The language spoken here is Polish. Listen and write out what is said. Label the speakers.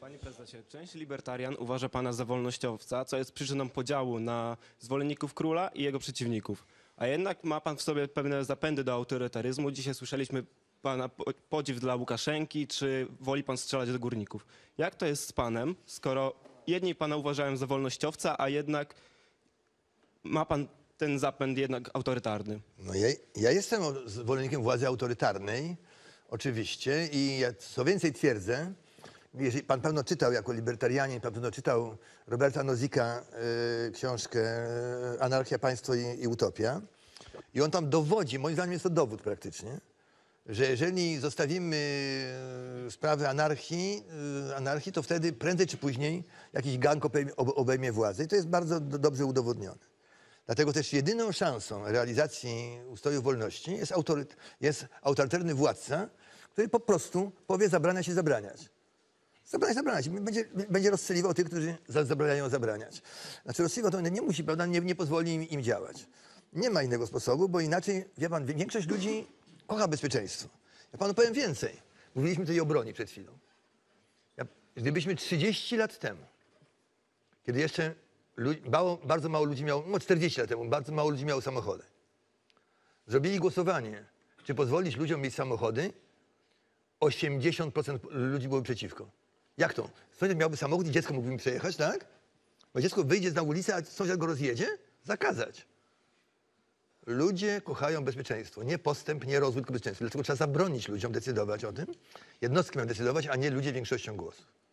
Speaker 1: Panie prezesie, część libertarian uważa pana za wolnościowca, co jest przyczyną podziału na zwolenników króla i jego przeciwników. A jednak ma pan w sobie pewne zapędy do autorytaryzmu. Dzisiaj słyszeliśmy pana podziw dla Łukaszenki, czy woli pan strzelać do górników. Jak to jest z panem, skoro jedni pana uważają za wolnościowca, a jednak ma pan ten zapęd jednak autorytarny?
Speaker 2: No ja jestem zwolennikiem władzy autorytarnej, oczywiście, i ja co więcej twierdzę, jeżeli pan pewno czytał jako libertarianin, pan pewno czytał Roberta Nozika książkę Anarchia, Państwo i Utopia. I on tam dowodzi, moim zdaniem jest to dowód praktycznie, że jeżeli zostawimy sprawę anarchii, to wtedy prędzej czy później jakiś gang obejmie władzę. I to jest bardzo dobrze udowodnione. Dlatego też jedyną szansą realizacji ustroju wolności jest autorytarny władca, który po prostu powie zabraniać i zabraniać. Zabraniać. Będzie rozstrzeliwał tych, którzy zabraniają zabraniać. Znaczy rozstrzeliwał to nie musi, prawda, nie pozwoli im działać. Nie ma innego sposobu, bo inaczej, wie pan, większość ludzi kocha bezpieczeństwo. Ja panu powiem więcej. Mówiliśmy tutaj o broni przed chwilą. Gdybyśmy 30 lat temu, kiedy jeszcze bardzo mało ludzi miało, no 40 lat temu, bardzo mało ludzi miało samochody, zrobili głosowanie, czy pozwolić ludziom mieć samochody, 80% ludzi było przeciwko. Jak to? Sąsiad miałby samochód i dziecko mógłby przejechać, tak? Bo dziecko wyjdzie na ulicę, a sąsiad go rozjedzie? Zakazać. Ludzie kochają bezpieczeństwo. Nie postęp, nie rozwój, tylko bezpieczeństwo. Dlatego trzeba zabronić ludziom decydować o tym. Jednostki mają decydować, a nie ludzie większością głosu.